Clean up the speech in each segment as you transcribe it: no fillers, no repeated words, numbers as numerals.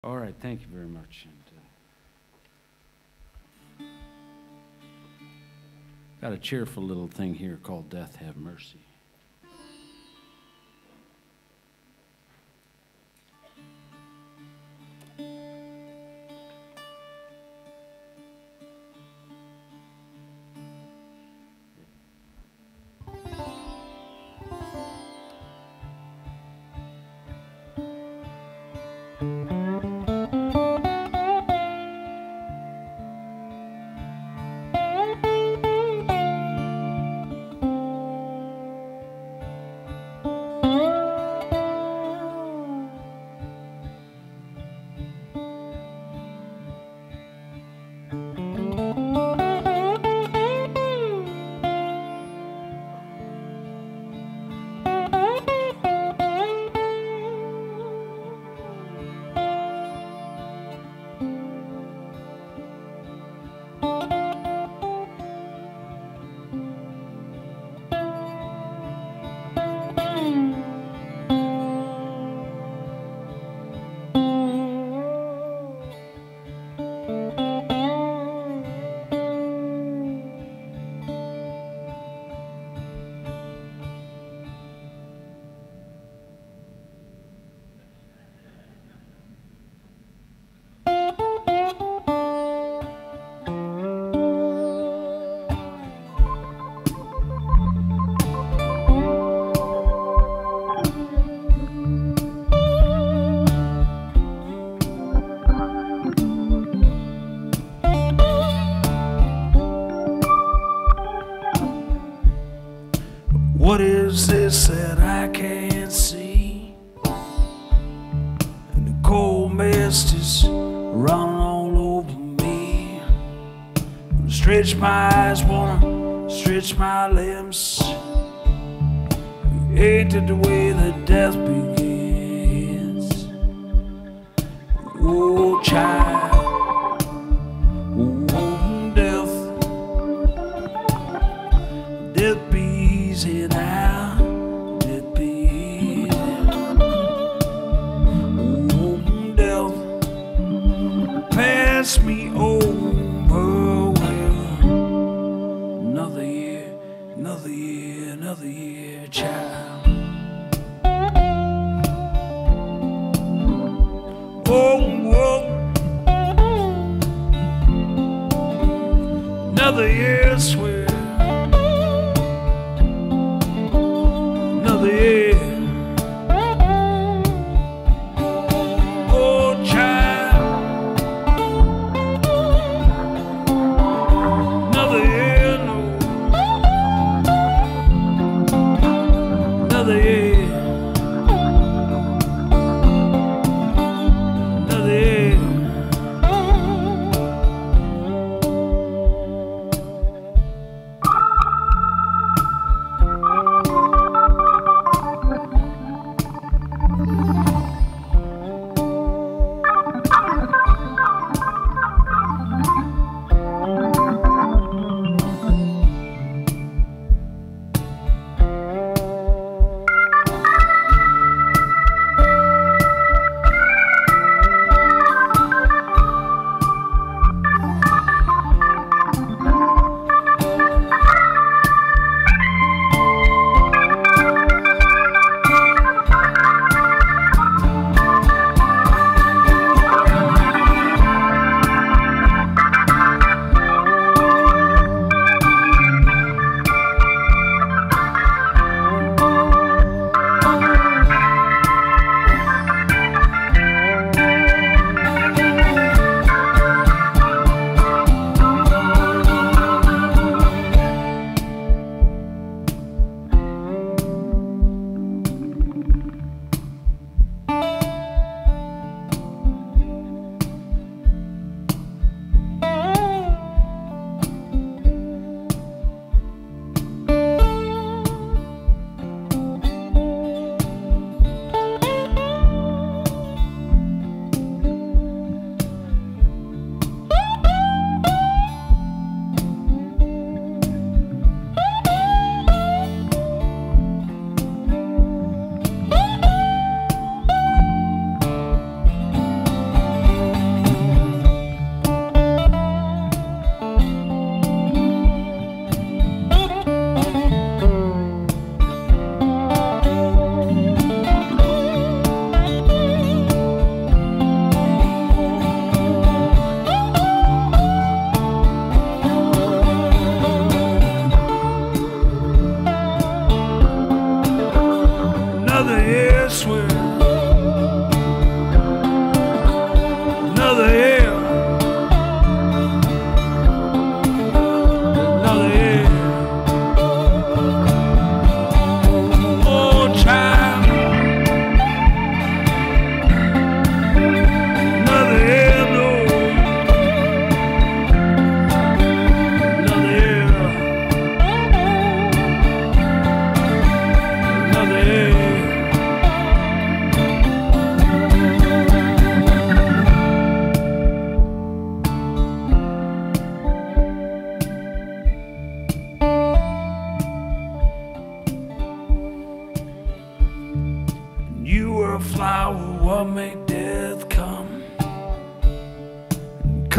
All right, thank you very much. And, got a cheerful little thing here called Death Have Mercy. What is this that I can't see? And the cold mist is running all over me. Stretch my eyes, wanna stretch my limbs. Hated the way that death begins. Oh, child, oh, death. Death be easy now, death be easy. Oh, death, pass me over. Well, another year, another year, another year, child. Oh, whoa. Another year, swear. Another year. Oh, child. Another year, no. Another year. Another year.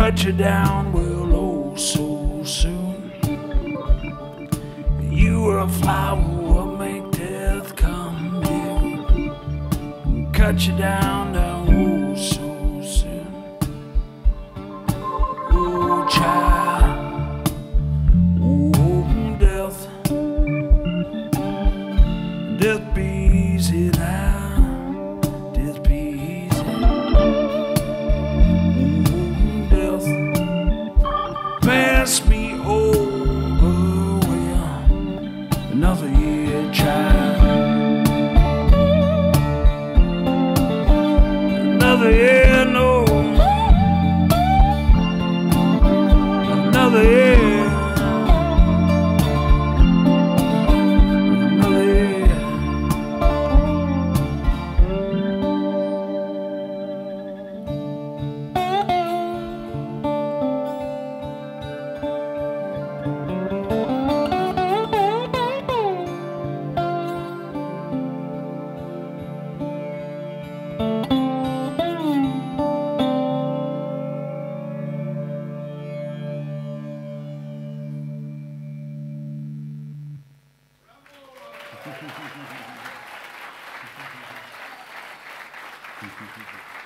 cut you down, well, oh, so soon. You were a flower, what make death come near? Cut you down, oh, so soon. Oh, child, oh, death. Death be easy now, death be easy. Oh, death, pass me over, well, another year, child. Another year, no, another year. Thank you.